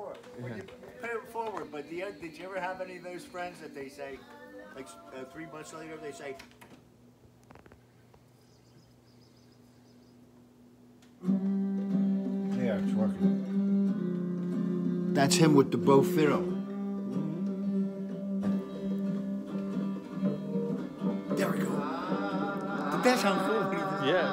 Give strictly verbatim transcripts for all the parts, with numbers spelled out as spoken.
forward. When you pay it forward, but the, did you ever have any of those friends that they say, like uh, three months later, they say, yeah, it's working. that's him with the bow fiddle. There we go. But that sounds cool. Yes.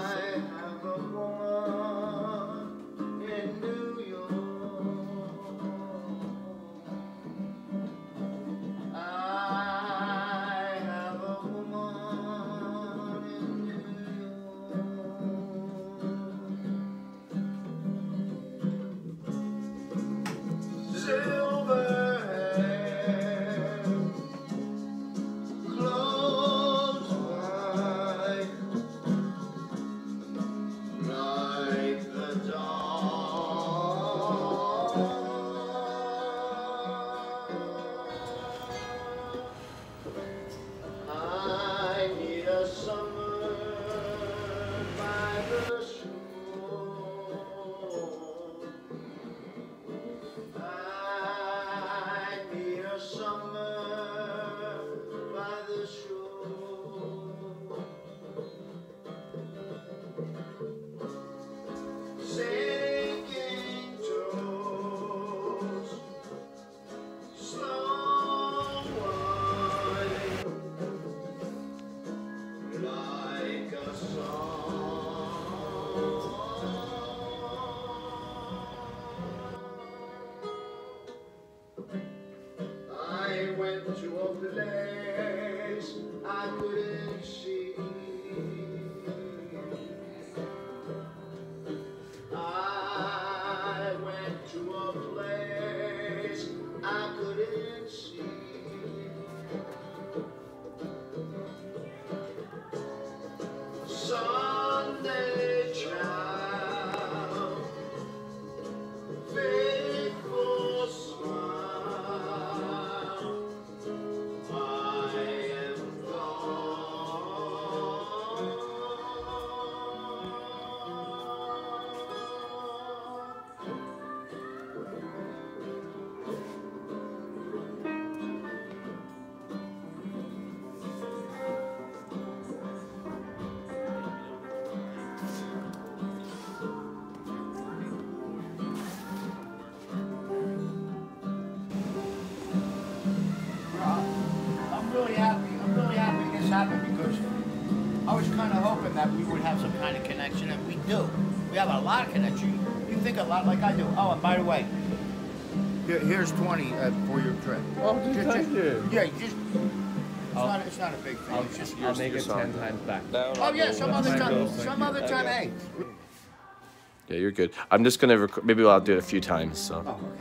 To a place I couldn't see. I went to a place I couldn't see. Sunday child, faithful smile. I am gone. I'm really happy. I'm really happy this happened because I was kind of hoping that we would have some kind of connection, and we do. We have a lot of connection. You think a lot like I do. Oh, and by the way, here, here's twenty uh, for your trip. Oh, just, just, thank you. Yeah, you just. It's not, it's not a big thing. I'll, It's just I'll make it ten times back. Oh yeah, some other time. Some other time. Hey. Yeah, you're good. I'm just gonna rec maybe I'll do it a few times. So. Oh, okay.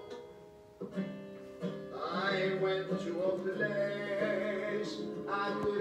I went to a place I could